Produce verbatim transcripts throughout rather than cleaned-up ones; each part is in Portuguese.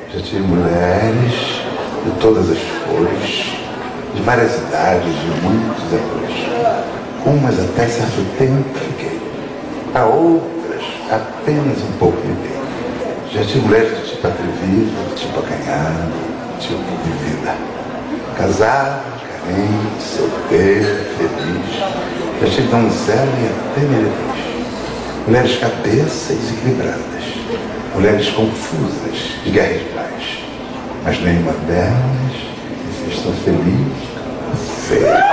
Já tive mulheres de todas as cores, de várias idades, de muitos anos. Umas até certo tempo fiquei, a outras apenas um pouco de tempo. Já tive mulheres do tipo atrevida, do tipo acanhado, do tipo vivida. Casada, carente, solteira, feliz. Já tive donzela e até meretriz. Mulheres cabeças desequilibradas, mulheres confusas de guerra de paz. Mas nenhuma delas estou feliz, feia.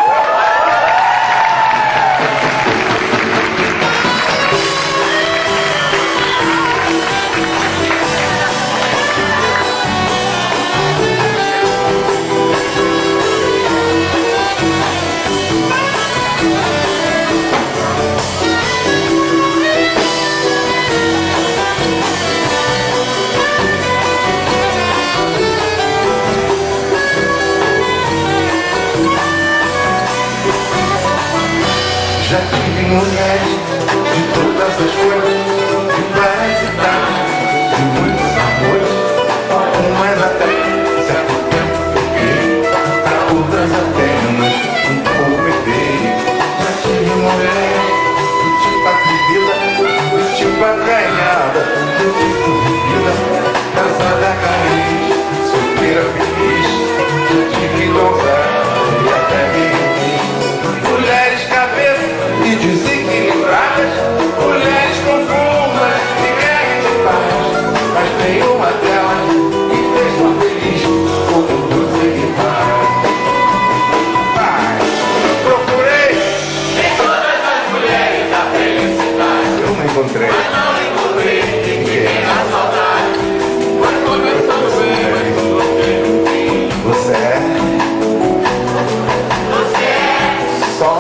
Já tive mulheres de todas as cores, de várias idades, de muitos amores. Umas até certo tempo fiquei, para outras apenas um pouco herdei. Já tive mulheres do tipo atrevida, do tipo acanhada, do tipo vivida, casada carente, solteira feliz. Já tive donzela e até meretriz. Mulheres cabeças e desequilibradas, mulheres confusas de guerra e de paz, mas nenhuma delas me fez tão feliz como você me faz. Mas procurei em todas as mulheres da felicidade, eu não encontrei, mas não encontrei ninguém na saudade. Mas começando bem, mas coloquei no fim. Você é, você é só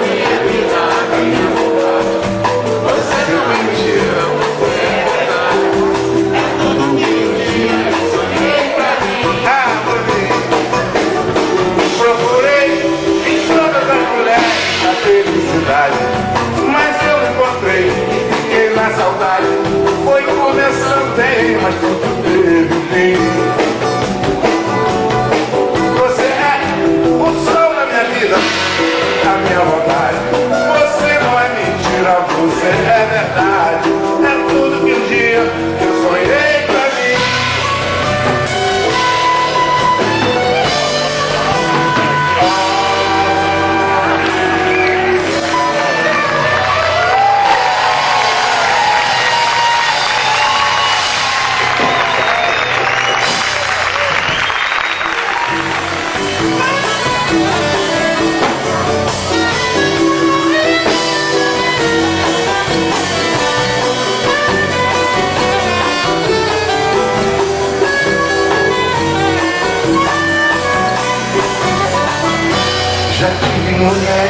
mas eu encontrei e fiquei na saudade. Foi começando bem, mas tudo teve um fim. Você é o sol da minha vida, a minha vontade. Você não é mentira, você é verdade. É tudo que um dia eu sonhei pra mim. Já tive mulher